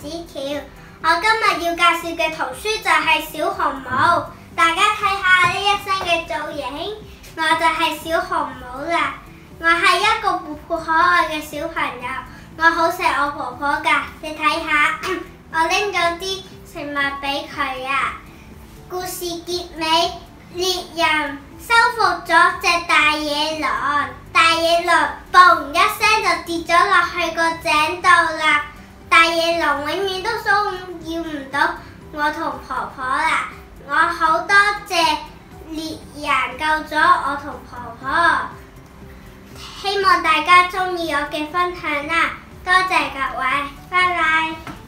紙條。我今日要介紹嘅圖書就係小紅帽，大家睇下呢一身嘅造型，我就係小紅帽啦。我係一個活潑可愛嘅小朋友，我好錫我婆婆㗎。你睇下，我拎咗啲食物俾佢啊。故事結尾，獵人收服咗隻大野狼，大野狼嘣一聲就跌咗落去個井度啦。大野狼永遠都騷擾唔到我同婆婆啦。我好多謝獵人救咗我同婆婆，希望大家鍾意我嘅分享啦。多謝各位，拜拜。